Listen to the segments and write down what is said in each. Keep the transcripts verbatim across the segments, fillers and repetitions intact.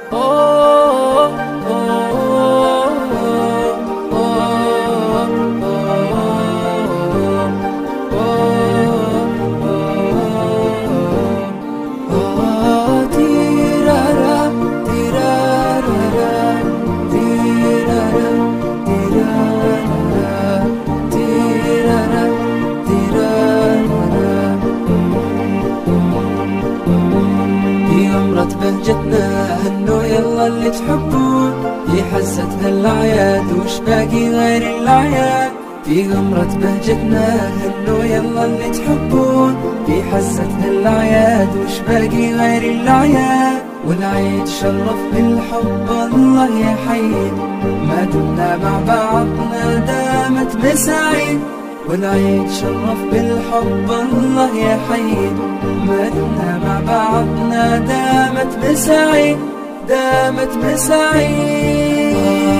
بهجتنا هنو يلا اللي تحبون، في حزتنا الأعياد وش باقي غير الأعياد. في غمرة بهجتنا هنو يلا اللي تحبون، في حزتنا الأعياد وش باقي غير الأعياد. والعيد شرف بالحب الله يا حي، ما دمنا مع بعضنا دامت مساعيد. والعيد شرف بالحب الله يا حي، ما دمنا مع بعضنا دامت مساعيد دامت مساعيد.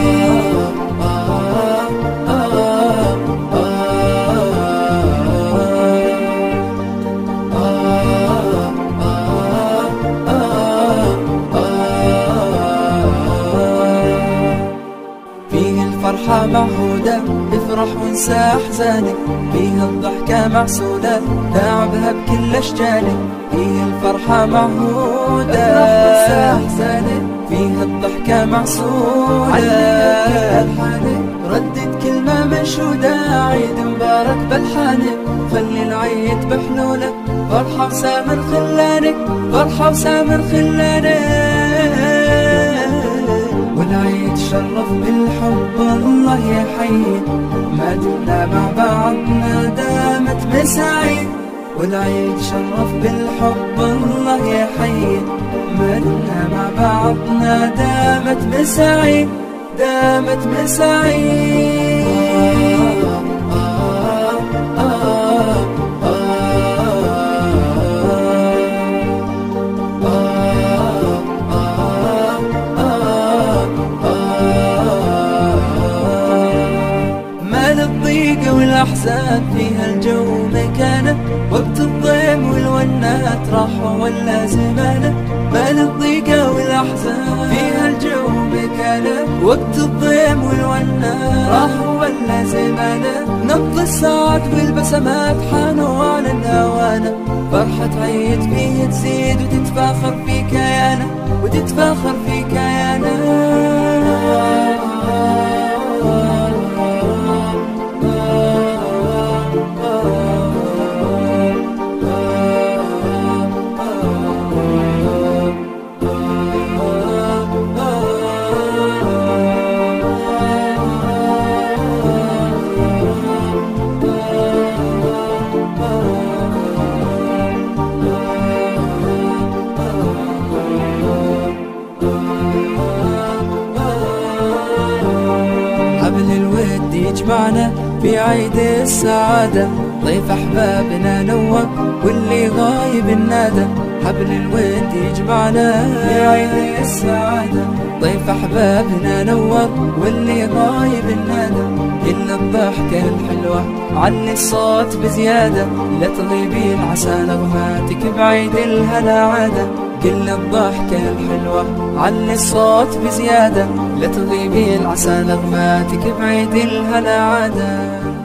فيه الفرحة معهودة افرح وانسى احزانك، فيه الضحكة معسولة تعبها بكل اشجانك. فيه الفرحة معهودة افرح وانسى احزانك، فيه الضحكة معسولة علمك الحانك. ردد كلمة منشودة عيد مبارك بالحانك، خلي العيد بحلولك فرحة وسامر خلانك فرحة وسامر خلانك. والعيد شرف بالحب الله يا حي، ما دمنا مع بعضنا دامت مساعيد. والعيد شرف بالحب الله يا حي، ما دمنا مع بعضنا دامت مساعيد دامت مساعيد. والأحزان فيها الجو مكانه، وقت الضيم والونات راحوا ولا زمانه. ما للضيقة والأحزان فيها الجو مكانه، وقت الضيم والونات راحوا ولا زمانه. نبض الساعات والبسمات حانوا على الهوانة، فرحة عيد فيه تزيد وتتفاخر في كيانه وتتفاخر في كيانه. حبل الود يجمعنا في عيد السعادة، ضيف أحبابنا نور واللي غايب النادى. حبل الود يجمعنا في عيد السعادة، ضيف أحبابنا نور واللي غايب النادى. كل الضحكة الحلوة علي الصوت بزيادة، لا تغيبين عسى نغماتك بعيد الهنا عادة. كل الضحكة الحلوة علي الصوت بزيادة، لا تغيبين عسى نغماتك بعيد الهنا عادة.